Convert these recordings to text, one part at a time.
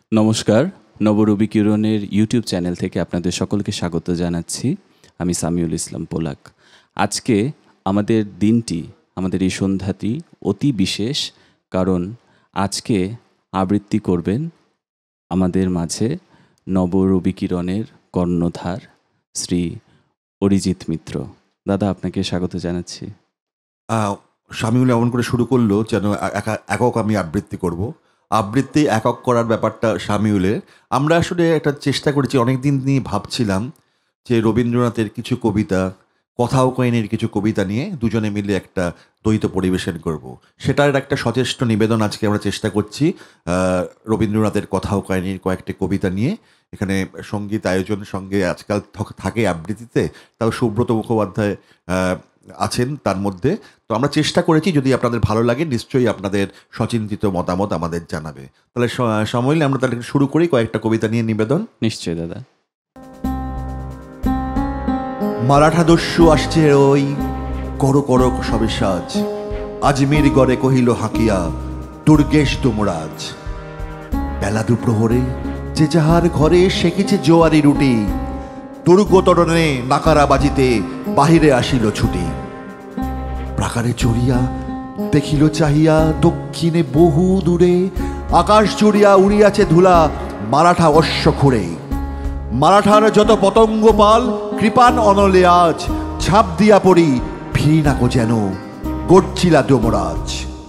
নমস্কার, নবরবি কিরণের YouTube channel থেকে আপনাদের সকলকে স্বাগত জানাচ্ছি। আমি সামিউল ইসলাম পোলাক। আজকে আমাদের দিনটি, আমাদের এই সন্ধ্যাটি অতি বিশেষ, কারণ আজকে আবৃত্তি করবেন আমাদের মাঝে নবরবি কিরণের কর্ণধার শ্রী অরিজিৎ মিত্র। দাদা, আপনাকে স্বাগত জানাচ্ছি। শামিউল এমন করে শুরু করলো যেন একক আমি আবৃত্তি করব। আবৃত্তি একক করার ব্যাপারটা শামিউলের। আমরা আসলে একটা চেষ্টা করেছি, অনেক দিন নিয়ে ভাবছিলাম যে রবীন্দ্রনাথের কিছু কবিতা, কথাও কয়নির কিছু কবিতা নিয়ে দুজনে মিলে একটা দ্বৈত পরিবেশন করব। সেটার একটা সচেষ্ট নিবেদন আজকে আমরা চেষ্টা করছি। রবীন্দ্রনাথের কথাও কয়নির কয়েকটি কবিতা নিয়ে এখানে সঙ্গীত আয়োজন সঙ্গে আজকাল থাকে আবৃত্তিতে, তাও সুব্রত মুখোপাধ্যায় আছেন তার মধ্যে। তো আমরা চেষ্টা করেছি, যদি আপনাদের ভালো লাগে নিশ্চয়ই আপনাদের সচিন্তিত মতামত আমাদের জানাবে। তাহলে সময় আমরা তাহলে শুরু করি কয়েকটা কবিতা নিয়ে নিবেদন। নিশ্চয়ই দাদা। মারাঠা দস্যু আসছে ওই করো করো সবে সাজ, আজমির গড়ে কহিল হাঁকিয়া দুর্গেশ তুমরাজ। বেলা দুপ্রহরে যে যাহার ঘরে শেখেছে জোয়ারি রুটি, দুর্গতরণে নাকারা বাজিতে বাহিরে আসিল ছুটি। প্রাকারে চড়িয়া দেখিল চাহিয়া দক্ষিণে বহু দূরে, আকাশ জুড়িয়া উড়িয়াছে ধুলা মারাঠা অশ্ব খুঁড়ে। মারাঠার যত পতঙ্গ পাল কৃপান অনলে আজ, ছাপ দিয়া পড়ি ফিরি নাকো যেন গর্জিলা ডোমরাজ।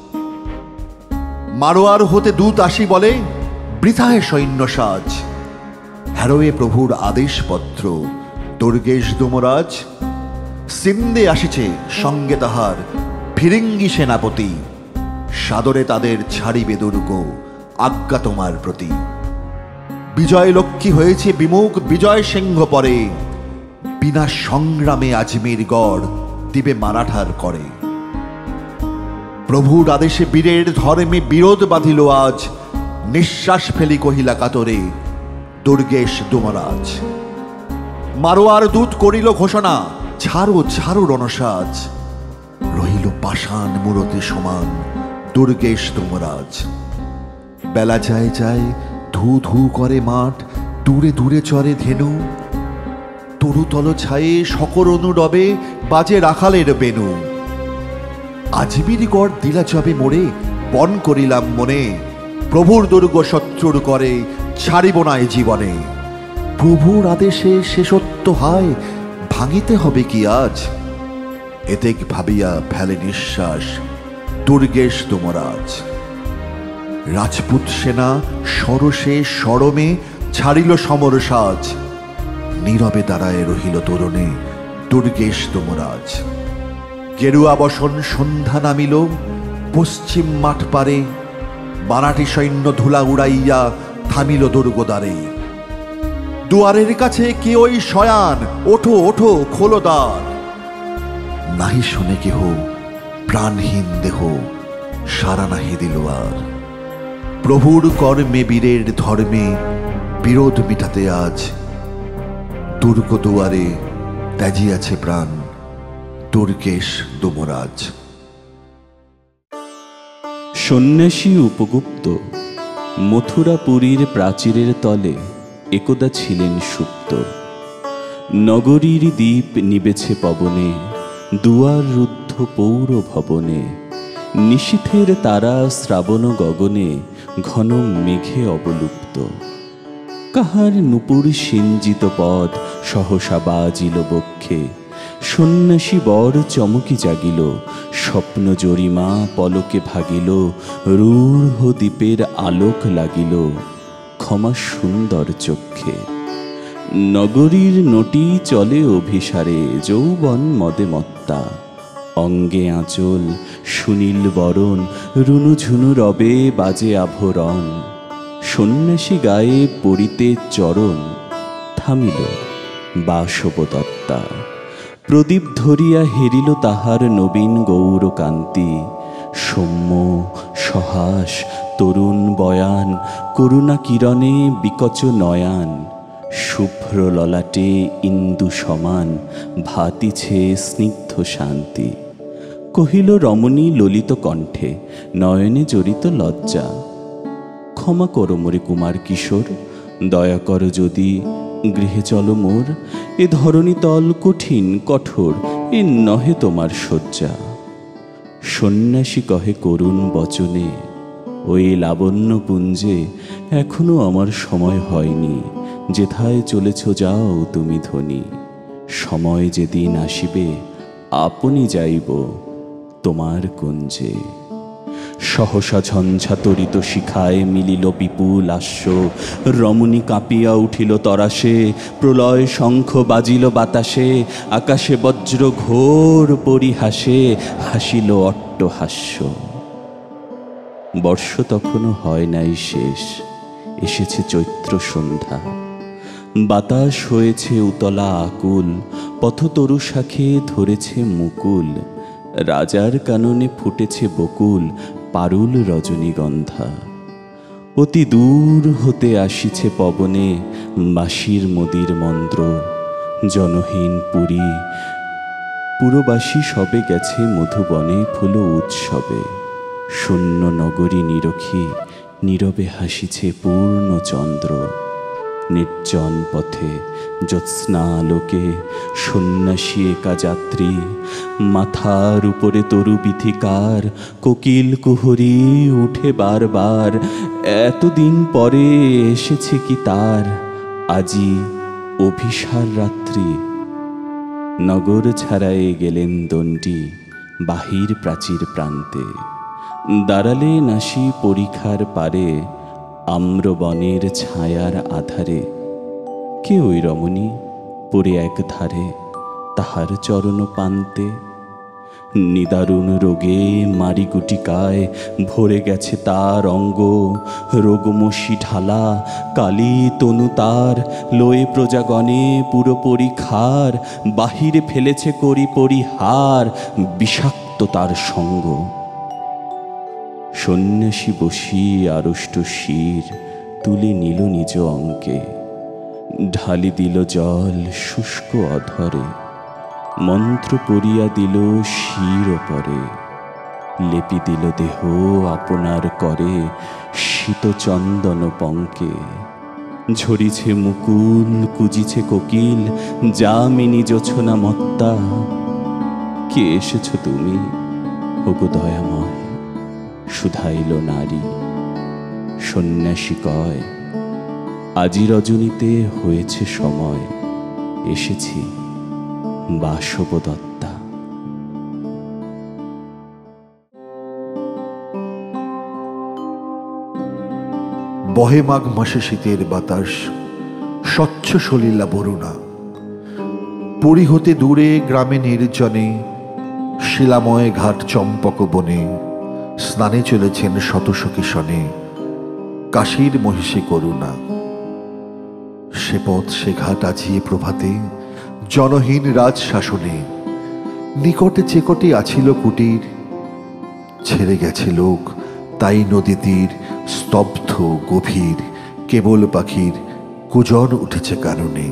মারোয়ার হতে দূত আসি বলে বৃথায় সৈন্য সাজ, হ্যারোয়ে প্রভুর আদেশপত্র দুর্গেশ দোমরাজ। সিন্দে আসিছে সঙ্গে তাহার ফিরিঙ্গি সেনাপতি, সাদরে তাদের ছাড়িবে দুর্গ আজ্ঞা তোমার প্রতি। বিজয় লক্ষ্মী হয়েছে বিমুখ বিজয় সিংহ পরে, বিনা সংগ্রামে আজমির গড় দিবে মারাঠার করে। প্রভুর আদেশে বীরের ধর্মে বিরোধ বাঁধিল আজ, নিঃশ্বাস ফেলি কহিলা কাতরে দুর্গেশ দোমরাজ। মারোয়ার দূত করিল ঘোষণা ছাড়ো ছাড়ো রণসাজ, রহিল পাষাণ মূরতি সমান দুর্গেশ দোমরাজ। বেলা যায় যায় ধু ধু করে মাঠ, দূরে দূরে চরে ধেনু, তরুতল ছায়ে শকর অনুরবে বাজে রাখালের বেনু। আজমির গড় দিলা যাবে মোড়ে বন করিলাম মনে, প্রভুর দুর্গ শত্রুর করে ছাড়িব না এ জীবনে। প্রভুর আদেশে সে সত্য হয় ভাঙিতে হবে কি আজ, এতেক ভাবিয়া ফেলে নিঃশ্বাস দুর্গেশ দোমরাজ। রাজপুত সেনা সরসে সরমে ছাড়িল সমর সাজ, নীরবে দাঁড়ায় রহিল তোরণে দুর্গেশ দোমরাজ। গেরুয়া বসন সন্ধ্যা নামিল পশ্চিম মাঠ পারে, মারাঠি সৈন্য ধুলা উড়াইয়া থামিল দুর্গদ্বারে। দুয়ারের কাছে কে ওই শয়ান, ওঠো ওঠো খোলো দ্বার। নাহি শোনে কেহ প্রাণহীন দেহ, সারা নাহি দিল আর। প্রভুর কর্মে বীরের ধর্মে বিরোধ মিটাতে আজ, দুর্গ দুয়ারে ত্যাজিয়াছে প্রাণ দুর্গেশ দোমরাজ। সন্ন্যাসী উপগুপ্ত মথুরাপুরীর প্রাচীরের তলে একদা ছিলেন সুপ্ত। নগরীর দ্বীপ নিবেছে পবনে, দুয়ার রুদ্ধ পৌর ভবনে। নিশীথের তারা শ্রাবণ গগনে, ঘন মেঘে অবলুপ্ত। কাহার নূপুর সিঞ্জিত পদ সহসা বাজিল বক্ষে, সন্ন্যাসী বর চমকি জাগিল, স্বপ্ন জরিমা পলকে ভাগিল। রূঢ় দ্বীপের আলোক লাগিল ক্ষমা সুন্দর চক্ষে। নগরীর নটি চলে অভিসারে, যৌবন মদে মত্তা। অঙ্গে আঁচল সুনীল বরণ, রুনুঝুনু রবে বাজে আভরণ। সন্ন্যাসী গায়ে পড়িতে চরণ, থামিল বাসবদত্তা। প্রদীপ ধরিয়া হেরিল তাহার নবীন গৌরকান্তি। সৌম্য সহাস তরুণ বয়ান, করুণা কিরণে বিকচ নয়ান। শুভ্র ললাটে ইন্দু সমান, ভাতিছে স্নিগ্ধ শান্তি। কহিল রমণী ললিত কণ্ঠে, নয়নে জড়িত লজ্জা। ক্ষমা করো মোরে কুমার কিশোর, দয়া করো যদি গৃহে চলো মোর। এ ধরণী তল কঠিন কঠোর, এ নহে তোমার শয্যা। সন্ন্যাসী কহে করুণ বচনে, ওই লাবণ্য পুঞ্জে এখনো আমার সময় হয়নি। যেথায় চলেছ যাও তুমি ধ্বনি, সময় যেদিন আসিবে আপনি যাইব তোমার কুঞ্জে। সহসা ঝঞ্ঝা তরিত শিখায় মিলিল বিপুল আস্য, রমণী কাঁপিয়া উঠিল তরাসে, প্রলয় শঙ্খ বাজিল বাতাসে, আকাশে বজ্র ঘোর পরিহাসে, হাসিল অট্টহাস্য। বর্ষ তখনও হয় নাই শেষ, এসেছে চৈত্র সন্ধ্যা। বাতাস হয়েছে উতলা আকুল, পথতরু শাখে ধরেছে মুকুল, রাজার কাননে ফুটেছে বকুল, পারুল রজনীগন্ধা। অতি দূর হতে আসিছে পবনে বাঁশির মদির মন্ত্র। জনহীন পুরী পুরবাসী সবে গেছে মধুবনে ফুল উৎসবে। শূন্য নগরী নিরখী নীরবে হাসিছে পূর্ণচন্দ্র। নির্জন পথে জ্যোৎস্নালোকে সন্ন্যাসী একা যাত্রী, মাথার উপরে তরু বিথিকার, কোকিল কুহরি উঠে বারবার। এতদিন পরে এসেছে কি তার আজি অভিসার রাত্রি। নগর ছাড়ায়ে গেলেন দণ্ডী বাহির প্রাচীর প্রান্তে, দাঁড়ালে নাসি পরিখার পারে আম্রবনের ছায়ার আধারে। কে ওই রমণী পড়ে এক ধারে তাহার চরণ পান্তে? নিদারুণ রোগে মারিগুটিকায় ভরে গেছে তার অঙ্গ, রোগমসি ঢালা কালী তনু তার, লয়ে প্রজাগণে পুরোপুরি খার, বাহিরে ফেলেছে করি পরিহার বিষাক্ত তার সঙ্গ। সন্ন্যাসী বসি আড়ষ্ট শির তুলে নিল নিজ অঙ্কে, ঢালি দিল জল শুষ্ক অধরে, মন্ত্র পড়িয়া দিল শির ওপরে, লেপি দিল দেহ আপনার করে শীত চন্দন পঙ্কে। ঝরিছে মুকুল কুজিছে কোকিল যামিনী জোছনা মত্তা। কে এসেছ তুমি ওগো দয়াময়, শুধাইল নারী। সন্ন্যাসী কয়, আজি রজনীতে হয়েছে সময়, এসেছি বাসবদত্তা। বহে মাঘ মাসে শীতের বাতাস, স্বচ্ছ সলিলা বরুণা। পুরী হতে দূরে গ্রামে নির্জনে, শিলাময় ঘাট চম্পক বনে, স্নানে চলেছেন শতসখী সনে, কাশীর মহিষী করুণা। সে পথ সে ঘাট আজিয়ে প্রভাতে, জনহীন রাজ শাসনে। নিকটে চেকটে আছিল কুটির, ছেড়ে গেছে লোক তাই নদী তীর স্তব্ধ গভীর। কেবল পাখির কুজন উঠেছে কারণে।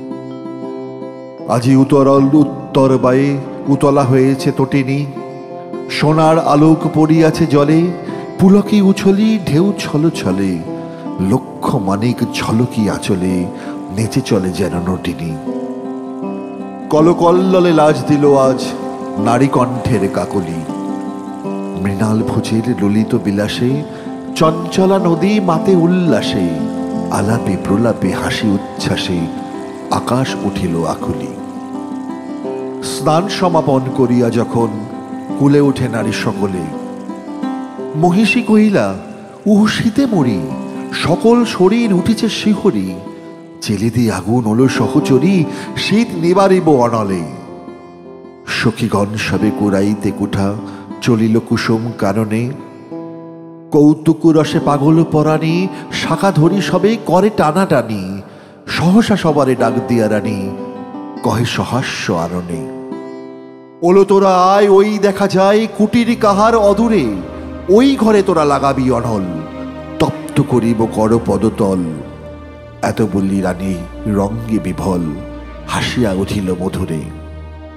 আজি উত্তরল উত্তর বায়ে উতলা হয়েছে তটিনী, সোনার আলোক পড়িয়াছে জলে, পুলকি উছলি ঢেউ ছল ছলে, লক্ষ মানিক ঝলকি আঁচলে, নেচে চলে যেন নটিনী। কলকল্ললে লাজ দিল আজ নারী কণ্ঠের কাকলি, মৃণাল ভোজের ললিত বিলাসে, চঞ্চলা নদী মাতে উল্লাসে, আলাপে প্রলাপে হাসি উচ্ছ্বাসে, আকাশ উঠিল আকুলি। স্নান সমাপন করিয়া যখন কুলে ওঠে নারী সকলে, মহিষী কহিলা উহু শীতে মরি, সকল শরীর উঠিছে শিহরি। জেলে দিয়ে আগুন হলো সহচরী, শীত নিবারিব অনলে। সখীগণ সবে কুড়াইতে কুঠা চলিল কুসুম কাননে, কৌতুক রসে পাগল পরাণী, শাখা ধরি সবে করে টানাটানি। সহসা সবারে ডাক দিয়া রানী, কহে সহাস্য আননে। ওলো তোরা আয়, ওই দেখা যায় কুটির কাহার অদূরে, ওই ঘরে তোরা লাগাবি অনল, তপ্ত করিব কর পদতল। এত বললি রানী রঙ্গে বিভল, হাসিয়া উঠিল মধুরে।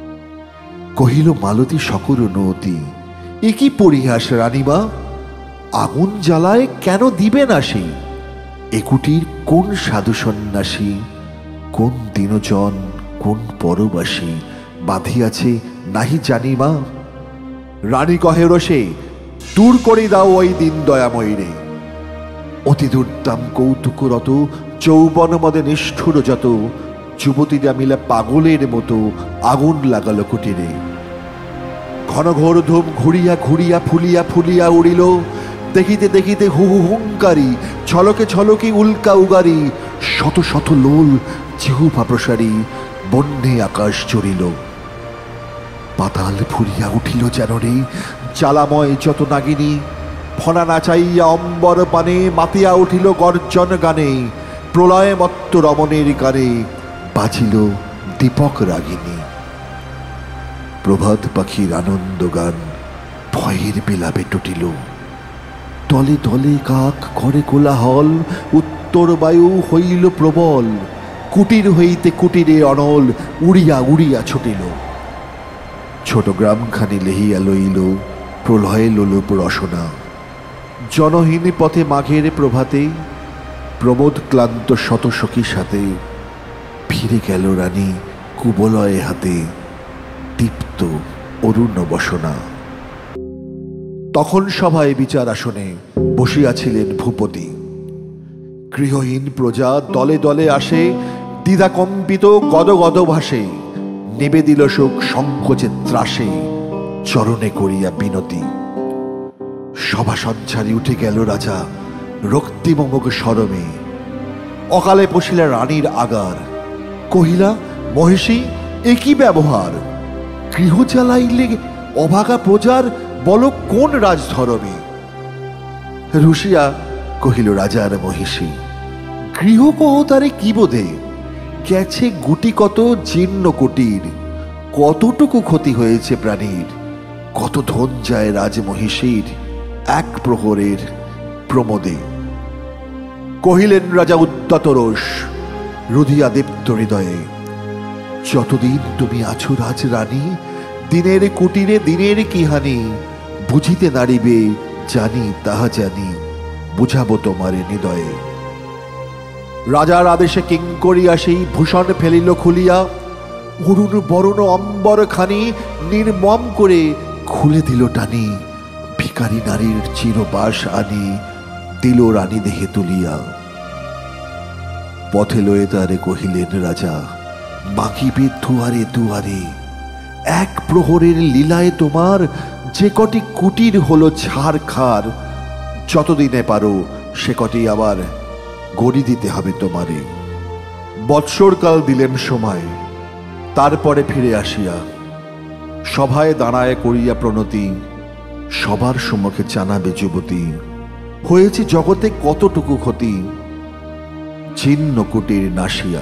কহিল মালতী সকর নতি, এ কি পরিহাস রানীমা, আগুন জ্বালায় কেন দিবে না সে? এ কুটির কোন সাধু সন্ন্যাসী, কোন দীনজন, কোন পরবাসী বাঁধিয়াছে নাহি জানি মা। রানী কহে রোষে, দূর করে দাও ওই দিন দয়াময়ী রে। অতি দুর্দাম কৌতুকরত যৌবন মদে নিষ্ঠুর যত, যুবতীরা মিলে পাগলের মতো আগুন লাগালো কুটিরে। ঘন ঘোর ধূম ঘুরিয়া ঘুরিয়া ফুলিয়া ফুলিয়া উড়িল, দেখিতে দেখিতে হু হু হুঙ্কারি, ছলকে ছলকে উল্কা উগারি, শত শত লোল জিহুভা প্রসারী বন্যে আকাশ চড়িল। পাতাল ফুরিয়া উঠিল যেন রে, জ্বালাময় যত নাগিনী, ফনা নাচাইয়া অম্বর পানে মাতিয়া উঠিল গর্জন গানে। প্রলয় মত্ত রমণের গানে বাজিল দীপক রাগিনী। প্রভাত পাখির আনন্দ গান ভয়ের বিলাপে টুটিল, তলে তলে কাক করে কোলাহল, উত্তর বায়ু হইল প্রবল। কুটির হইতে কুটিরে অনল উড়িয়া উড়িয়া ছুটিল। ছোট গ্রামখানি লেহিয়া লইল প্রলয়ে লোলুপ রসনা। জনহীন পথে মাঘের প্রভাতে প্রমোদ ক্লান্ত শত সখীর সাথে ফিরে গেল রানী কুবলয়ে হাতে দীপ্ত অরুণ বসনা। তখন সভায় বিচার আসনে বসিয়াছিলেন ভূপতি। গৃহহীন প্রজা দলে দলে আসে, দ্বিধাকম্পিত গদগদ ভাসে। নেবে দিল শোক সংকোচে ত্রাসে, চরণে করিয়া বিনতি। সভা সঞ্চারী উঠে গেল রাজা রক্তিমমক স্বরমে। অকালে বসিলা রানীর আগার, কহিলা মহিষী এ কি ব্যবহার? গৃহ জ্বালাইলে অভাগা প্রজার বলো কোন রাজধর্মে? রুশিয়া কহিল রাজার মহিষী, গৃহকহ তারে কি বোধে? গেছে গুটি কত জীর্ণ কুটির, কতটুকু ক্ষতি হয়েছে প্রাণীর। কত ধন যায় রাজমহিষীর এক প্রহরের প্রমোদে। কহিলেন রাজা উদ্যত রোষ, রুধিয়া দীপ্ত হৃদয়ে, যতদিন তুমি আছো রাজ রানী, দিনের কুটিরে দিনের কি হানি। বুঝিতে নারিবে জানি তাহা জানি, বুঝাবো তোমারে হৃদয়ে। রাজার আদেশে কিঙ্করিয়া সেই ভূষণ ফেলিল খুলিয়া, অরুণ বরণ অম্বর খানি নির্মম করে খুলে দিল টানি। ভিখারি নারীর চিরবাস আনি দিল রানী দেহে তুলিয়া। পথে লয়ে তারে কহিলেন রাজা, মাগিবে দুয়ারে দুয়ারে। এক প্রহরের লীলায় তোমার যে কটি কুটির হলো ছাড় খার, যতদিনে পারো সে কটি আবার গড়ি দিতে হবে তোমারে। বৎসরকাল দিলেন সময়, তারপরে ফিরে আসিয়া সভায় দাঁড়ায় করিয়া প্রণতি, সবার সম্মুখে জানাবে যুবতী, হয়েছে জগতে কতটুকু ক্ষতি, ছিন্ন কুটির নাশিয়া।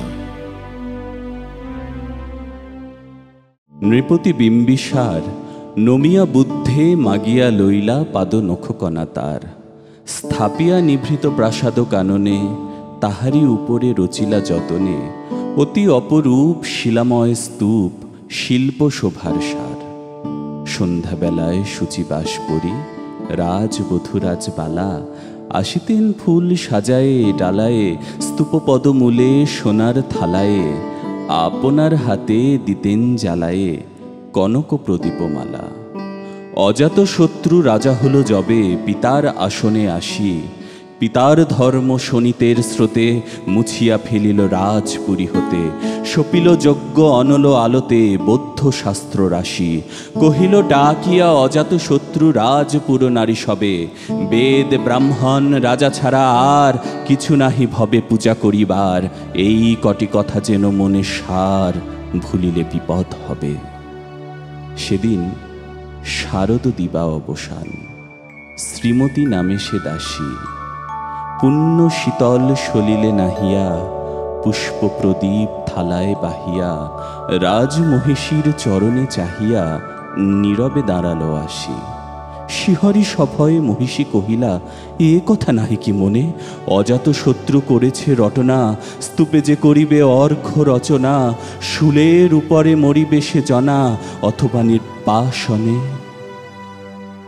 নৃপতি বিম্বিসার নমিয়া বুদ্ধে মাগিয়া লইলা পাদ নখকণা তার। স্থাপিয়া নিভৃত প্রাসাদ কাননে, তাহারি উপরে রচিলা যতনে। অতি অপরূপ শিলাময় স্তূপ, শিল্প শোভার সার। সন্ধ্যাবেলায় শুচিবাস পরি রাজবধূরাজ বালা, আসিতেন ফুল সাজায়ে ডালায়ে, স্তূপপদমূলে সোনার থালায়ে। আপনার হাতে দিতেন জ্বালায়ে কনক প্রদীপমালা। অজাত শত্রু রাজা হল যবে পিতার আসনে আসি, পিতার ধর্ম শোনিতের স্রোতে মুছিয়া ফেলিল রাজপুরী হতে। সপিল যজ্ঞ অনল আলোতে বৌদ্ধ শাস্ত্র রাশি। কহিল ডাকিয়া অজাত শত্রু রাজপুর নারী সবে, বেদ ব্রাহ্মণ রাজা ছাড়া আর কিছু নাহি ভবে পূজা করিবার। এই কটি কথা যেন মনে সার, ভুলিলে বিপদ হবে। সেদিন শারদ দিবা অবসান, শ্রীমতী নামে সে দাসী। পুণ্য শীতল সলিলে নাহিয়া, পুষ্প প্রদীপ থালায় বাহিয়া। রাজমহিষীর চরণে চাহিয়া, নীরবে দাঁড়ালো আসি। শিহরি সভয়ে মহিষী কহিলা, এ কথা নাহি কি মনে? অজাত শত্রু করেছে রটনা, স্তূপে যে করিবে অর্ঘ্য রচনা। শূলের উপরে মরিবে সে জনা, অথবা নির্বাসনে।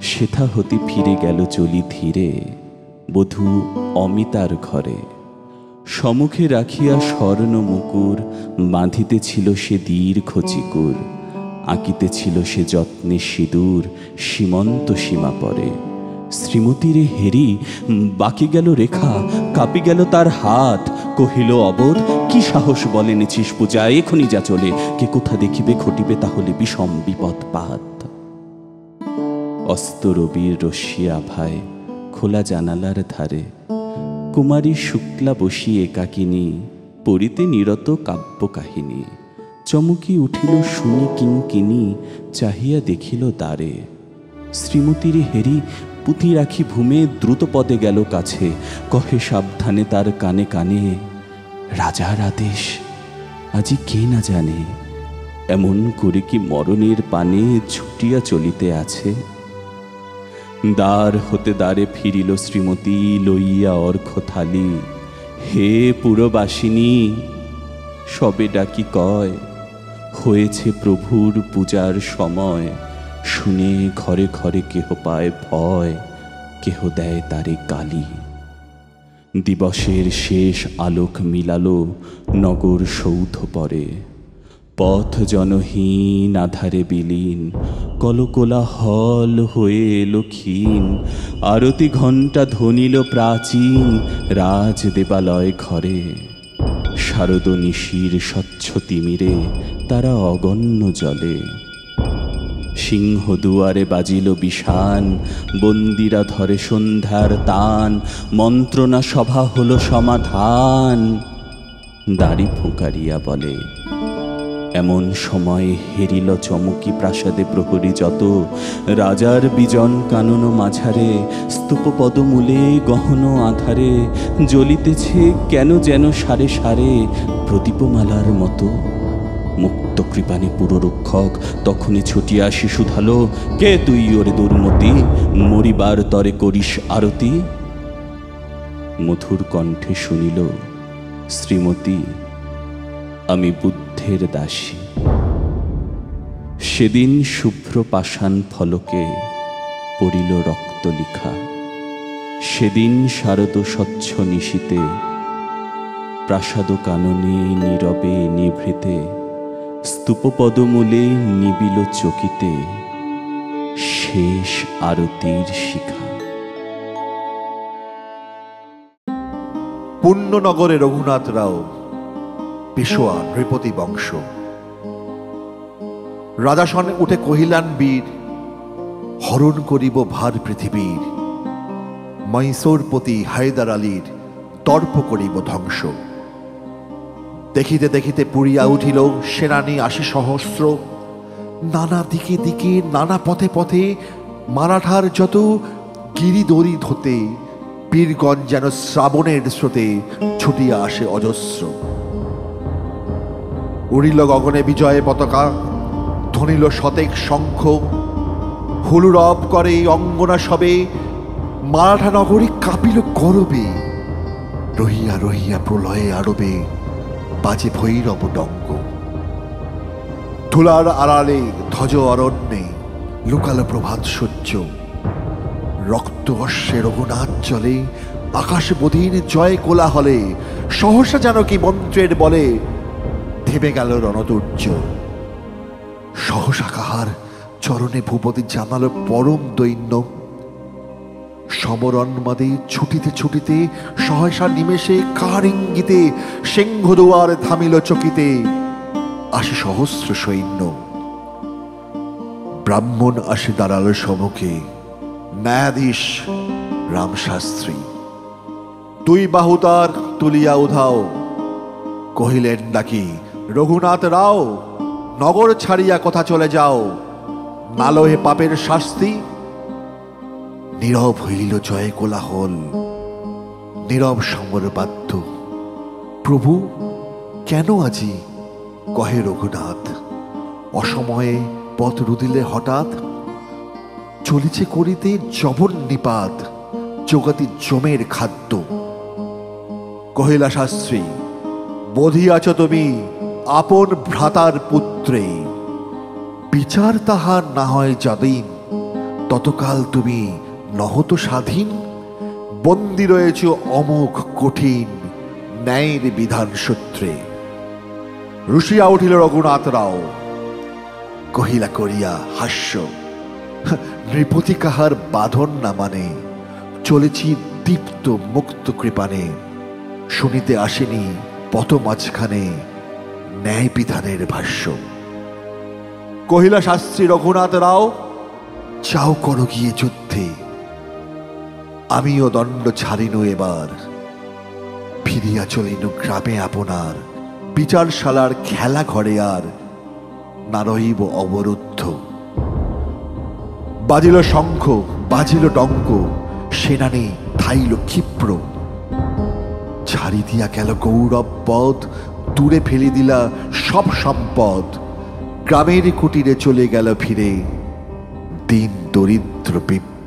সেথা হতে ফিরে গেল চলি ধীরে বধূ অমিতার ঘরে। সম্মুখে রাখিয়া স্বর্ণ মুকুর, বাঁধিতেছিল সে দীর্ঘ চিকুর, আঁকিতেছিল সে যত্নে সিঁদুর, সীমন্ত সীমা পরে। শ্রীমতীরে হেরি বাকি গেল রেখা, কাঁপি গেল তার হাত, কহিল অবোধ কি সাহস বলে এনেছিস পূজা, এখনই যা চলে, কে কোথা দেখিবে ঘটিবে তাহলে বিষম বিপদপাত। অস্ত রবির রশ্মি আভায় খোলা জানালার ধারে কুমারী শুক্লা বসি একাকিনী, পড়িতে নিরত কাব্য কাহিনী। চমকি উঠিল শুনি কিঙ্কিনী, চাহিয়া দেখিল দ্বারে। শ্রীমতীরে হেরি পুঁথি রাখি ভূমে দ্রুত পদে গেল কাছে, কহে সাবধানে তার কানে কানে, রাজার আদেশ আজি কে না জানে, এমন করে কি মরণের পানে ছুটিয়া চলিতে আছে। দ্বার হতে দ্বারে ফিরিল শ্রীমতী, লইয়া অর্ঘ থালি। হে পুরবাসিনী, সবে ডাকি কয়, হয়েছে প্রভুর পূজার সময়। শুনে ঘরে ঘরে কেহ পায় ভয়, কেহ দেয় তারে গালি। দিবসের শেষ আলোক মিলালো নগর সৌধ পরে, পথ জনহীন আধারে বিলীন, কলকোলাহল হয়ে এলো ক্ষীণ। আরতি ঘণ্টা ধ্বনিল প্রাচীন রাজ দেবালয় ঘরে। শারদ নিশির স্বচ্ছ তিমিরে তারা অগণ্য জলে। সিংহ দুয়ারে বাজিল বিষান, বন্দিরা ধরে সন্ধ্যার তান। মন্ত্রণা সভা হলো সমাধান, দাড়ি ফুঁকারিয়া বলে। এমন সময় হেরিল চমকি প্রাসাদে প্রহরী যত। রাজার বিজন কানন মাঝারে, স্তূপ পদমূলে গহন আধারে। জ্বলিতেছে কেন যেন সারে সারে প্রদীপমালার মতো। মুক্ত কৃপানে পুররক্ষক তখনই ছুটিয়া শিশুধালো, কে তুই ওরে দুর্মতি, মরিবার তরে করিস আরতি। মধুর কণ্ঠে শুনিল শ্রীমতী, আমি বুদ্ধের দাসী। সেদিন শুভ্র পাষাণ ফলকে পড়িল রক্ত লিখা। সেদিন শারদ স্বচ্ছ নিশীতে প্রাসাদ কাননে নীরবে নিভৃতে। স্তূপ পদমূলে নিবিল চকিতে শেষ আরতির শিখা। পুণ্যনগরে রঘুনাথ রাও, পেশোয়া নৃপতি বংশ। রাজাসন উঠে কহিলান বীর, হরণ করিব ভার পৃথিবীর। মৈসোরপতি হায়দার আলীর দর্প করিব ধ্বংস। দেখিতে দেখিতে পুরিয়া উঠিল সেনানী ৮০ সহস্র। নানা দিকে দিকে নানা পথে পথে মারাঠার যত গিরিদড়ি ধতে। বীরগণ যেন শ্রাবণের স্রোতে ছুটিয়া আসে অজস্র। উড়িল গগনে বিজয় পতাকা, ধ্বনিল শতেক শঙ্খ। হুলুরব করে অঙ্গনা সবে, মারাঠা নগরী কাঁপিল গরবে। রহিয়া রহিয়া প্রলয়ে আরবে বাজে ভৈরব ডঙ্গ। ধুলার আড়ালে ধ্বজ অরণ্যে লুকালো প্রভাত সূর্য। রক্ত অশ্বে রঘুনাথ চলে, আকাশ বধির জয় কোলাহলে। সহসা যেন কি মন্ত্রের বলে থেমে গেল রণদুর্য। সহসা কাহার চরণে ভূপতি জানালো পরম দৈন্য। সমরন্মাদে ছুটিতে ছুটিতে সহসা নিমেষে কার ইঙ্গিতে সিংহদুয়ার থামিল চকিতে ৮০ সহস্র সৈন্য। ব্রাহ্মণ আসে দাঁড়ালো সম্মুখে, ন্যায়াধীশ রামশাস্ত্রী। দুই বাহু তার তুলিয়া উধাও, কহিলেন নাকি রঘুনাথ রাও, নগর ছাড়িয়া কথা চলে যাও, নালহে পাপের শাস্তি। নীরব হইল জয় কোলাহল, নীরব সমরবাদ্য। প্রভু কেন আজি, কহে রঘুনাথ, অসময়ে পথ রুদিলে হঠাৎ। চলিছে করিতে জবন নিপাত, জগতি জমের খাদ্য। কহিলা শাস্ত্রী, বধিয়াছ তুমি আপন ভ্রাতার পুত্রে। বিচার তাহার না হয় যাদিন, ততকাল তুমি নহত স্বাধীন, বন্দী রয়েছ অমোঘ কঠিন ন্যায়ের বিধান সূত্রে। রুষিয়া উঠিল রঘুনাথ রাও, কহিলা করিয়া হাস্য, নৃপতি কাহার বাঁধন না মানে, চলেছি দীপ্ত মুক্ত কৃপানে, শুনিতে আসেনি পথ মাঝখানে ন্যায় বিধানের ভাষ্য। কহিলা শাস্ত্রী রঘুনাথ রাও, চাও করো গিয়ে যুদ্ধে, আমিও দণ্ড ছাড়িনু এবার, ফিরিয়া চলিনু গ্রামে আপনার, বিচারশালার খেলা ঘরে আর না রহিব অবরুদ্ধ। বাজিল শঙ্খ, বাজিল ডঙ্ক, সেনানি ধাইল ক্ষিপ্র, ছাড়ি দিয়া গেল গৌরব পদ, দূরে ফেলে দিলা সব সম্পদ, গ্রামের কুটিরে চলে গেল ফিরে দিন দরিদ্র বিপ্র।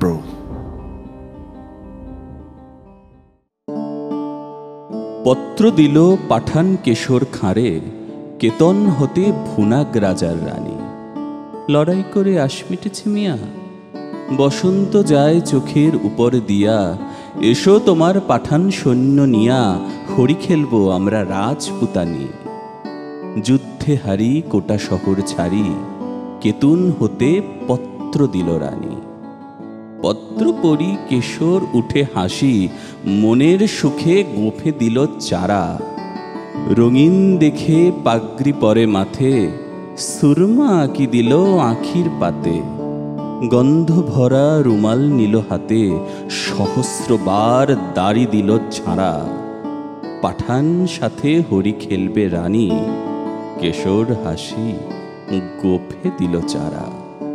পত্র দিল পাঠান কেশর খাঁড়ে, কেতন হতে ভুনাগ রাজার রানী। লড়াই করে আশ মিটেছে মিয়া, বসন্ত যায় চোখের উপর দিয়া, এসো তোমার পাঠান সৈন্য নিয়া, হরি খেলবো আমরা রাজপুতানি। যুদ্ধে হারি কোটা শহর ছাড়ি, কেতুন হতে পত্র দিল রানী। পত্র পড়ি কেশর উঠে হাসি, মনের সুখে গোফে দিল চারা। রঙিন দেখে পাগড়ি পরে মাথে, সুরমা আঁকি দিল আঁখির পাতে। গন্ধ ভরা রুমাল নিল হাতে, সহস্রবার দাড়ি দিল ঝাড়া। পাঠান সাথে হরি খেলবে রানী, কেশর হাসি গোফে দিল চারা।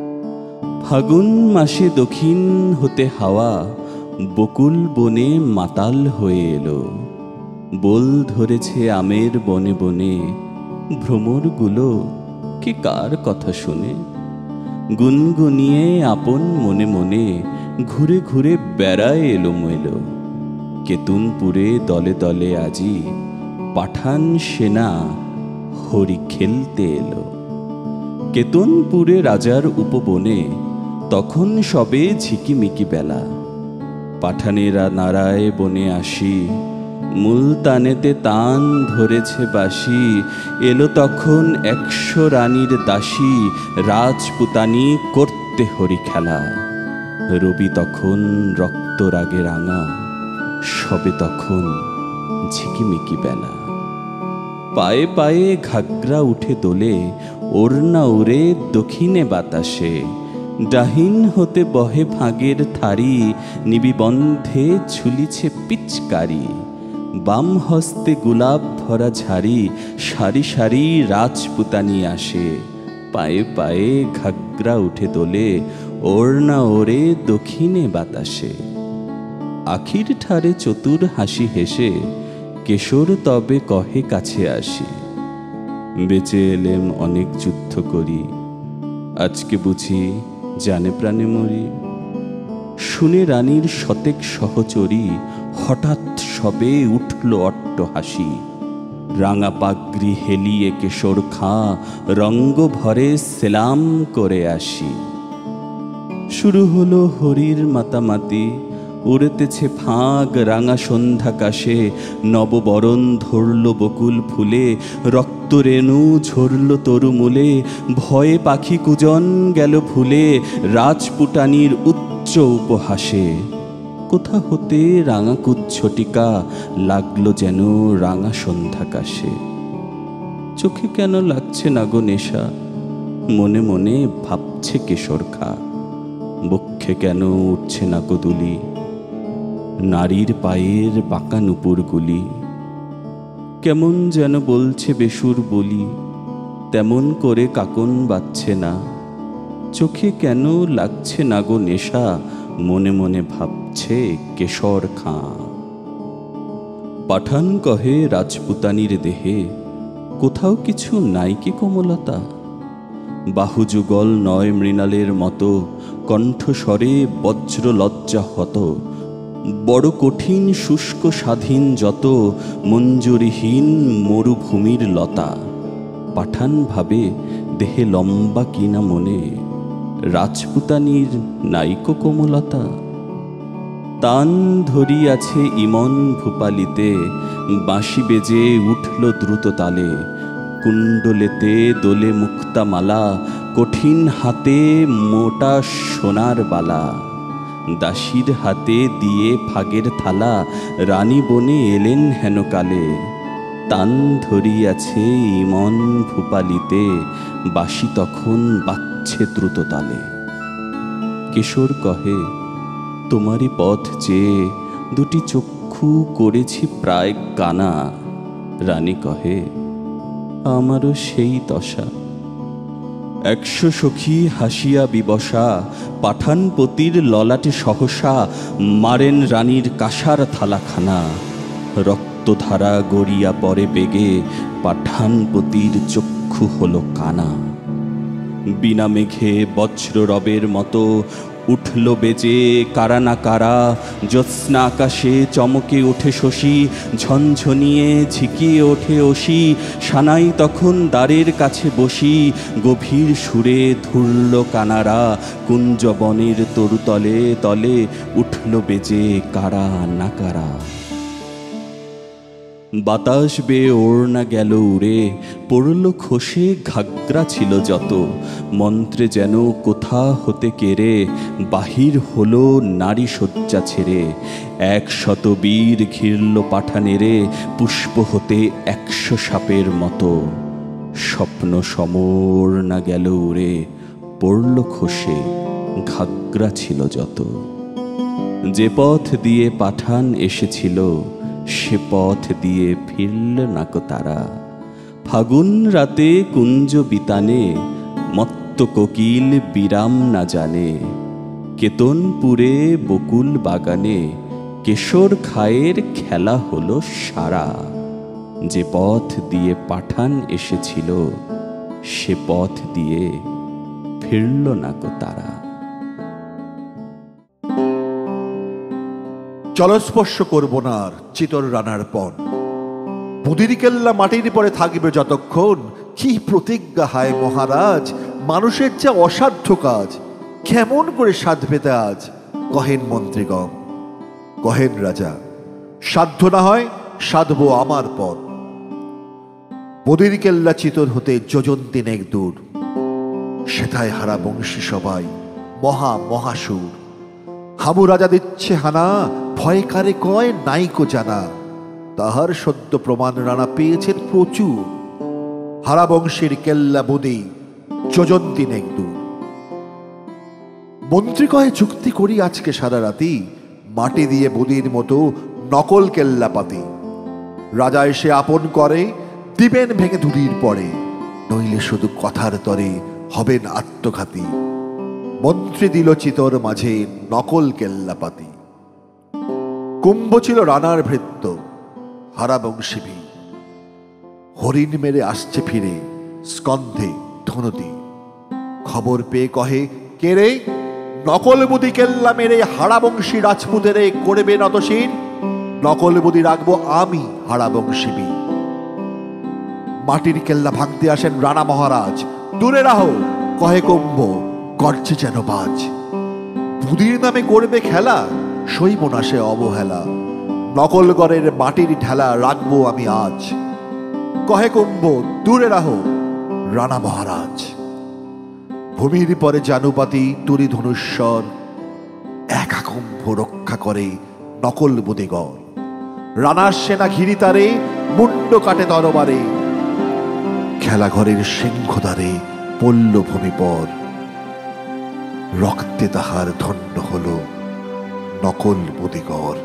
ফাগুন মাসে দক্ষিণ হতে হাওয়া, বকুল বনে মাতাল হয়ে এলো। বোল ধরেছে আমের বনে বনে, ভ্রমরগুলো কে কার কথা শুনে। গুনগুনিয়ে আপন মনে মনে, ঘুরে ঘুরে বেড়ায় এলোমেলো। কেতুনপুরে দলে দলে আজি, পাঠান সেনা হরি খেলতে এলো। কেতনপুরে রাজার উপবনে, তখন সবে ঝিকিমিকি বেলা। পাঠানেরা নারায় বনে আসি, মুলতানেতে তান ধরেছে বাসি। এলো তখন 100 রানীর দাসী, রাজপুতানি করতে হরি খেলা। রবি তখন রক্ত রাগে রাঙা, সবে তখন ঝিকিমিকি বেলা। পায়ে পায়ে ঘাগরা উঠে দোলে, ওড়না উড়ে দক্ষিণে বাতাসে। ডাহিন হতে বহে ভাগের থারি, নিবিবন্ধে ঝুলিছে পিচকারি। বাম হস্তে গোলাপ ভরা ঝাড়ি, সারি সারি রাজপুতানি আসে। পায়ে পায়ে ঘাগরা উঠে দোলে, ওড়না ওড়ে দক্ষিণে বাতাসে। আখির ঠারে চতুর হাসি হেসে, কেশর তবে কহে কাছে আসি। বেঁচে এলেম অনেক যুদ্ধ করি, আজকে বুঝি জানে প্রাণে মরি। শুনে রানীর শতেক সহচরী, হঠাৎ সবে উঠল অট্ট হাসি। রাঙা পাগড়ি হেলিয়ে কেশর খাঁ, রঙ্গ ভরে সেলাম করে আসি। শুরু হলো হরির মাতামাতি, উড়েতেছে ফাঁক রাঙা সন্ধ্যাকাশে। নববরণ ধরল বকুল ফুলে, রক্ত রেণু ঝরল তরুমূলে। ভয়ে পাখি কুজন গেল ভুলে, রাজপুটানির উচ্চ উপহাসে। কোথা হতে রাঙা কুচ্ছটিকা, লাগলো যেন রাঙা সন্ধ্যাকাশে। চোখে কেন লাগছে না গো নেশা, মনে মনে ভাবছে কেশর খা। বক্ষে কেন উঠছে না গো দুলি, নারীর পায়ের বাঁকা নুপুরগুলি। কেমন যেন বলছে বেসুর বলি, তেমন করে কাকন বাজছে না। চোখে কেন লাগছে না গো নেশা, মনে মনে ভাবছে কেশর খাঁ। পাঠান কহে রাজপুতানির দেহে, কোথাও কিছু নাই কি কোমলতা। বাহুযুগল নয় মৃণালের মতো, কণ্ঠস্বরে বজ্র লজ্জা হত। বড় কঠিন শুষ্ক স্বাধীন যত, মঞ্জুরিহীন মরুভূমির লতা। পাঠান ভাবে দেহে লম্বা কিনা মনে, রাজপুতানীর নাইকো কোমলতা। তান ধরিয়াছে ইমন ভূপালিতে, বাঁশি বেজে উঠল দ্রুত তালে। কুণ্ডলেতে দোলে মুক্তামালা, কঠিন হাতে মোটা সোনার বালা। দাসীর হাতে দিয়ে ফাগের থালা, রানী বনে এলেন হেনকালে। তান ধরিয়াছে ইমন ভূপালিতে, বাঁশি তখন বাজছে দ্রুত তালে। কিশোর কহে, তোমারই পথ চেয়ে দুটি চক্ষু করেছি প্রায় কানা। রানী কহে, আমারও সেই দশা। 100 সখী হাসিয়া বিবসা, পাঠানপতির ললাটে সহসা মারেন রানীর কাঁসার থালাখানা। রক্তধারা গড়িয়া পড়ে বেগে, পাঠানপতির চক্ষু হলো কানা। বিনা মেঘে বজ্র রবের মতো উঠল বেজে কারা না কারা। জ্যোৎস্না আকাশে চমকে ওঠে শশী, ঝনঝনিয়ে ঝিকিয়ে ওঠে অসি। সানাই তখন দ্বারের কাছে বসি, গভীর সুরে ধুরল কানারা। কুঞ্জবনের তরুতলে তলে উঠল বেজে কারা না কারা। বাতাস বেয়ে ওড়না গেল উড়ে, পড়ল খসে ঘাগরা ছিল যত। মন্ত্রে যেন কোথা হতে কেড়ে বাহির হলো নারী শয্যা ছেড়ে। 100 বীর ঘিরল পাঠানেরে, পুষ্প হতে 100 সাপের মতো। স্বপ্ন সমর না গেল উড়ে, পড়ল খসে ঘাগরা ছিল যত। যে পথ দিয়ে পাঠান এসেছিল, সে পথ দিয়ে ফিরল নাকো তারা। ফাগুন রাতে কুঞ্জ বিতানে, মত্ত কোকিল বিরাম না জানে। কেতনপুরে বকুল বাগানে, কেশর খায়ের খেলা হলো সারা। যে পথ দিয়ে পাঠান এসেছিল, সে পথ দিয়ে ফিরল নাকো তারা। জলস্পর্শ করব না আর চিতর রানার পণ। বুদির কেল্লা মাটির পরে থাকবে যতক্ষণ। কি প্রতিজ্ঞা হায় মহারাজ, মানুষের যা অসাধ্য কাজ, কেমন করে সাধবে তা আজ। কহেন মন্ত্রীগণ, কহেন রাজা, সাধ্য না হয় সাধব আমার পণ। বদির কেল্লা চিতর হতে যোজন 3 দূর, সেথায় হারা বংশী সবাই মহা মহাসুর। হামু রাজা দিচ্ছে হানা, ভয় কারে কয় নাইকো জানা। তাহার সদ্য প্রমাণ রানা পেয়েছেন প্রচুর। হারা বংশের কেল্লা বদি যোজন 3 দূর। মন্ত্রী কহে, চুক্তি করি আজকে সারা রাতি, মাটি দিয়ে বদির মতো নকল কেল্লা পাতি। রাজা এসে আপন করে, দিবেন ভেঙে দুদির পরে। নইলে শুধু কথার তরে হবেন আত্মঘাতী। মন্ত্রী দিল চিতর মাঝে নকল কেল্লাপাতি। কুম্ভ ছিল রানার ভৃত্য, হারা বংশী। হরিণ মেরে আসছে ফিরে, স্কন্ধে ধনুতি। খবর পেয়ে কহে, কে রে? নকল বুদি কেল্লা মেরে হারা বংশী রাজপুতেরে করবে নতশীল। নকল বুদি রাখবো আমি হারা বংশী। মাটির কেল্লা ভাঙতে আসেন রানা মহারাজ। দূরে রাহো, কহে কুম্ভ, গর্জে যেন বাজ। বুদির নামে করবে খেলা, সইব না সে অবহেলা। নকলগড়ের মাটির ঢেলা রাখবো আমি আজ। কহে কুম্ভ, দূরে রাহো রানা মহারাজ। ভূমির পরে জানুপাতি তুরি ধনুস্বর, একা কুম্ভ রক্ষা করে নকল বুদিগড়। রানার সেনা ঘিরি তারে, মুন্ড কাটে তরবারে। খেলাঘরের সিংহদ্বারে পল্ল ভূমি পর, রক্তে তাহার ধন্য হল নকল বুদিগড়।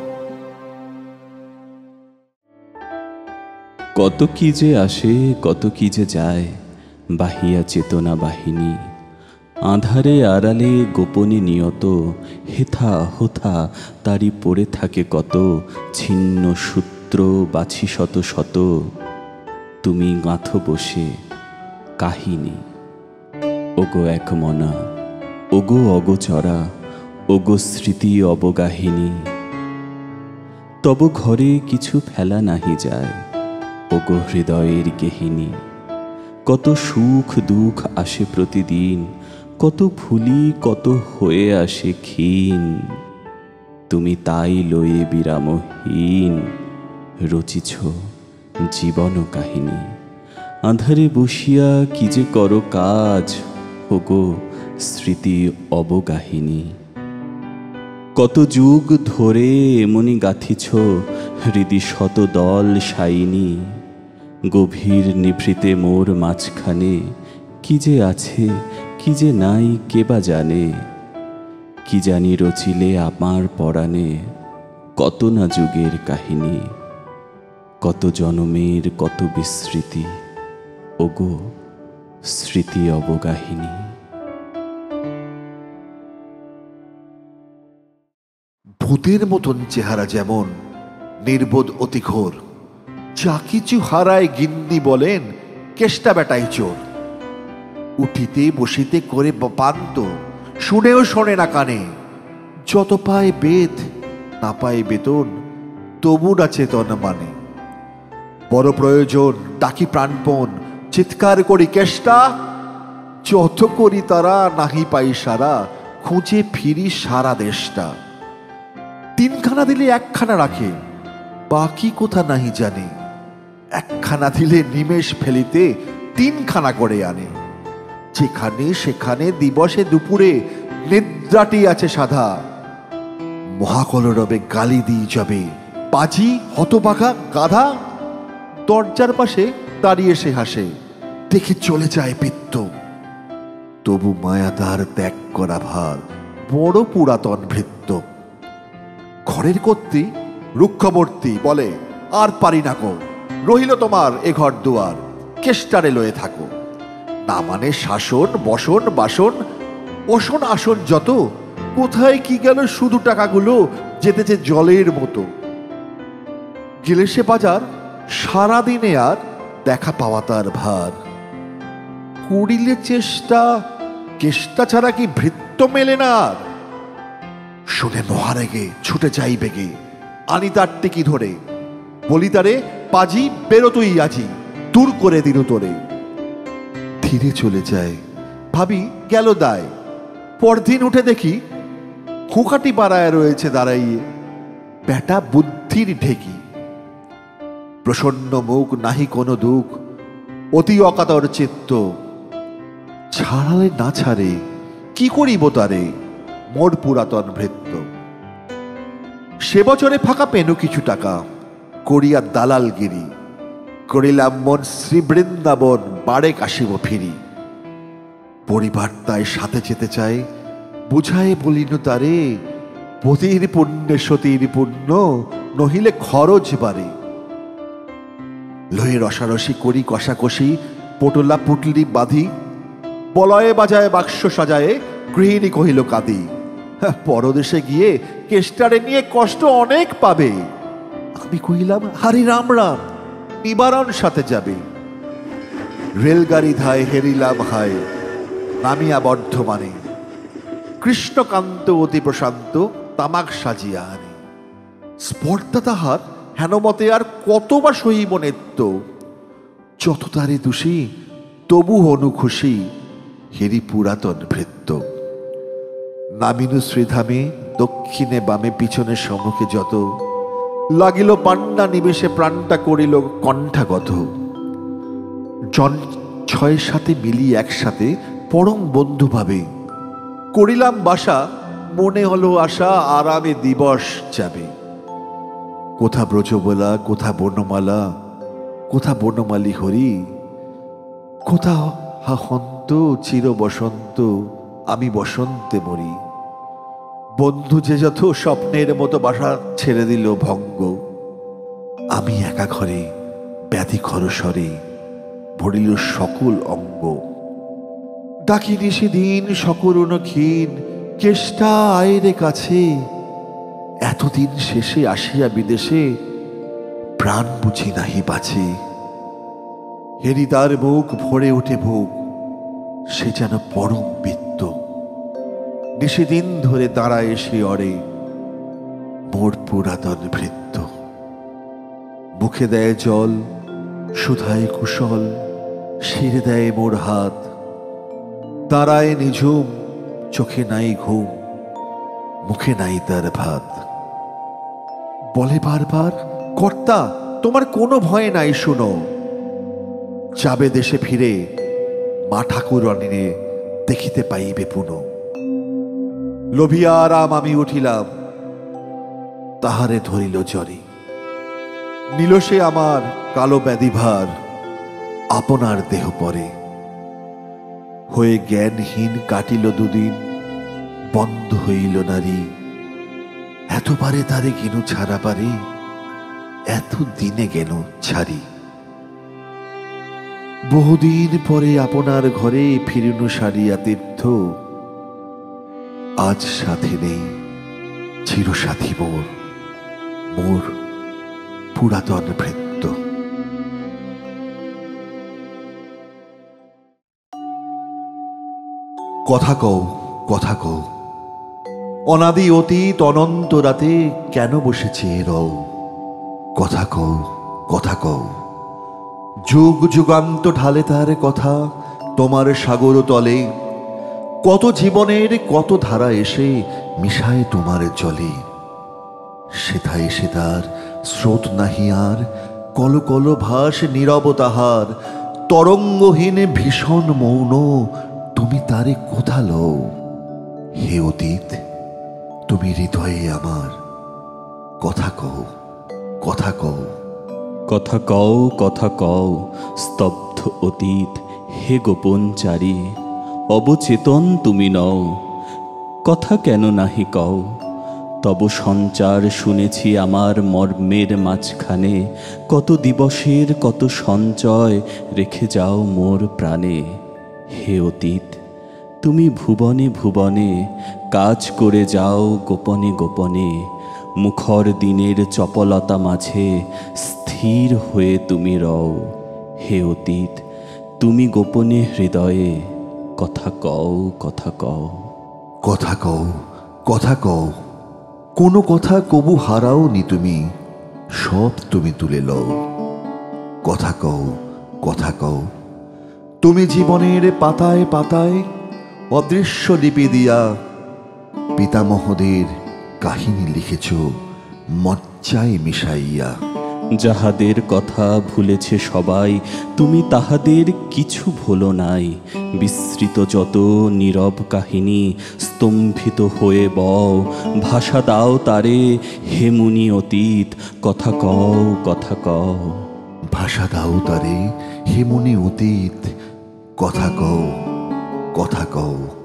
কত কি যে আসে, কত কি যে যায়, বাহিয়া চেতনা বাহিনী। আঁধারে আড়ালে গোপনে নিয়ত, হেথা হোথা তারি পড়ে থাকে কত। ছিন্ন সূত্র বাছি শত শত, তুমি গাঁথো বসে কাহিনী। ওগো এক মনা, ওগো অগোচরা, ওগো স্মৃতি অবগাহিনী। তব ঘরে কিছু ফেলা নাহি যায়, ওগো হৃদয়ের গেহিনী। কত সুখ দুঃখ আসে প্রতিদিন, কত ফুলি কত হয়ে আসে ক্ষীণ, তুমি তাই লয়ে বিরামহীন রচিছ জীবন কাহিনী। আঁধারে বসিয়া কি যে করো কাজ, হোগো স্মৃতি অবগাহিনী। কত যুগ ধরে এমনি গাথিছ হৃদি শত দল সাইনি, গভীর নিভৃতে মোর মাঝখানে কি যে আছে কি যে নাই কে বা জানে। কি জানি রচিলে আমার পরাণে কত না যুগের কাহিনী, কত জনমের কত বিস্মৃতি, ওগো স্মৃতি অবগাহিনী। ভূতের মতন চেহারা যেমন, নির্বোধ অতি ঘোর, যা কিছু হারায় গিন্নি বলেন কেষ্টা বেটাই চোর। উঠিতে বসিতে করে পান্ত, শুনেও শোনে না কানে। যত পায় বেদ না পায় বেতন, তবু না চেতন মানে। বড় প্রয়োজন ডাকি প্রাণপণ, চিৎকার করি কেষ্টা। যত করি তারা নাহি পাই সারা, খুঁজে ফিরি সারা দেশটা। তিনখানা দিলে একখানা রাখে, বাকি কোথা নাহি জানে। একখানা দিলে নিমেষ ফেলিতে তিনখানা করে আনে। যেখানে সেখানে দিবসে দুপুরে নিদ্রাটি আছে সাধা। মহাকলরবে গালি দিই যাবে, পাজি হতবাঘা গাধা। দরজার পাশে দাঁড়িয়ে সে হাসে, দেখে চলে যায় পিত্ত। তবু মায়া তার ত্যাগ করা ভার, বড় পুরাতন ভৃত্য। ঘরের কর্ত্রী রুক্ষবর্তী বলে, আর পারি না কো, রহিল তোমার এ ঘর দুয়ার, কেষ্টারে লয়ে থাকো। না মানে শাসন বসন বাসন, ওসন আসন যত, কোথায় কি গেল শুধু টাকাগুলো যেতেছে জলের মতো। গেলে সে বাজার সারাদিনে আর দেখা পাওয়া তার ভার। করিলে চেষ্টা কেষ্টা ছাড়া কি ভৃত্য মেলে না আর। শুনে মহারেগে ছুটে যাই বেগে, আনি তার টিকি ধরে। বলি তারে, পাজি বেরো তুই আজি, দূর করে দিল তোরে। ধীরে চলে যায়, ভাবি গেল দায়। পরদিন উঠে দেখি খোঁকাটি পাড়ায় রয়েছে দাঁড়াইয়ে বেটা বুদ্ধির ঢেকি। প্রসন্ন মুখ, নাহি কোনো দুঃখ, অতি অকাতর চিত্ত। ছাড়ালে না ছাড়ে কি করিব তারে, মোর পুরাতন ভৃত্য। সে বছরে ফাঁকা পেনু কিছু টাকা, করিয়া দালালগিরি। করিলাম মন শ্রী বৃন্দাবন, বাড়ে কাশিব ফিরি। পরিবার তাই সাথে যেতে চায়, বুঝায় বলিনু তারে, পতির পুণ্যে সতীর পুণ্য, নহিলে খরচ বাড়ে। লয়ে রসারসি করি কষাকষি, পটলা পুটলি বাঁধি। বলয়ে বাজায় বাক্স সাজায়ে, গৃহিণী কহিল কাঁদি। পরদেশে গিয়ে কেষ্টারে নিয়ে কষ্ট অনেক পাবে। আমি কহিলাম, হারি রাম রাম, নিবারণ সাথে যাবে। রেলগাড়ি ধায় হেরিলাম হায়, নামিয়া বর্ধমানে। কৃষ্ণকান্ত অতি প্রশান্ত, তামাক সাজিয়া আনে। স্পর্ধা তাহার হেনমতে আর কত বা সহিব নেত্য। যত তারে দোষী তবু হনু খুশি, হেরি পুরাতন ভৃত্য। নামিনু শ্রীধামে, দক্ষিণে বামে পিছনে সম্মুখে যত। লাগিল পান্না নিবেশে, প্রাণটা করিল কণ্ঠাগত। জন 6-7 মিলি একসাথে পরম বন্ধু ভাবে। করিলাম বাসা, মনে হলো আশা, আরামে দিবস যাবে। কোথা ব্রজবলা, কোথা বর্ণমালা, কোথা বর্ণমালী হরি। কোথা হন্ত চির বসন্ত, আমি বসন্তে মরি। বন্ধু যে যত স্বপ্নের মতো বাসা ছেড়ে দিল ভঙ্গ। আমি একা ঘরে ব্যাধি খরস্বরে, ভরিল সকল অঙ্গ। ডাকিনি সেদিন সকরুণ ক্ষীণ, কেষ্টা আয়রে কাছে। এতদিন শেষে আসিয়া বিদেশে, প্রাণ বুঝি নাহি বাঁচে। হেরিদার মুখ ভরে ওঠে ভোগ, সে যেন পরম বৃত্ত। নিষেদিন ধরে দাঁড়ায় সে অরে, মোর পুরাতন ভৃত্য। মুখে দেয় জল, শুধায় কুশল, শিরে দেয় মোর হাত। দাঁড়ায় নিঝুম, চোখে নাই ঘুম, মুখে নাই তার ভাত। বলে বারবার, কর্তা তোমার কোনো ভয় নাই, শুনো। যাবে দেশে ফিরে, মা ঠাকুরানীরে দেখিতে পাইবে পুনঃ। লোভিয়া রাম আমি উঠিলাম, তাহারে ধরিল জ্বরে। নিল সে আমার কালো ব্যাধিভার, আপনার দেহ পরে। হয়ে জ্ঞানহীন কাটিল দুদিন, বন্ধ হইল নারী। এতবারে তারে গেনু ছাড়া পারে, এত দিনে গেনু ছাড়ি। বহুদিন পরে আপনার ঘরে ফিরিনু সারিয়া তীর্থ। আজ সাথে নেই চিরসাথী মোর, মোর পুরাতন ভৃত্য। কথা কও, কথা কও, অনাদি অতীত অনন্ত রাতে কেন বসেছে রও। কথা কও, কথা কও, যুগ যুগান্ত ঢালে তার কথা তোমার সাগর তলে। কত জীবনের কত ধারা এসে মিশায় তোমার জলে। সেথা এসে তার স্রোত নাহি আর, কল কল ভাস নীরব তাহার। তরঙ্গহীন ভীষণ মৌন, তুমি তারে কোথা লও। হে অতীত, তুমি হৃদয়ে আমার, কথা কও, কথা কও। কথা কও, কথা কও, স্তব্ধ অতীত হে গোপনচারী। অবচেতন তুমি নও, কথা কেন নাহি কও। তব সঞ্চার শুনেছি আমার মর্মের মাঝখানে। কত দিবসের কত সঞ্চয় রেখে যাও মোর প্রাণে। হে অতীত, তুমি ভুবনে ভুবনে কাজ করে যাও গোপনে গোপনে। মুখর দিনের চপলতা মাঝে স্থির হয়ে তুমি রও। হে অতীত, তুমি গোপনে হৃদয়ে কথা কও, কথা কও। কথা কও, কথা কও, কোনো কথা কবু হারাও নি তুমি, সব তুমি তুলে লও। কথা কও, কথা কও, তুমি জীবনের পাতায় পাতায় অদৃশ্য লিপি দিয়া পিতামহদের কাহিনী লিখেছ মজ্জায় মিশাইয়া। যাহাদের কথা ভুলেছে সবাই, তুমি তাহাদের কিছু ভুলো নাই। বিস্মৃত যত নীরব কাহিনী স্তম্ভিত হয়ে বও। ভাষা দাও তারে হে মুনি অতীত, কথা কও, কথা কও। ভাষা দাও তারে হে মুনি অতীত, কথা কও, কথা কও।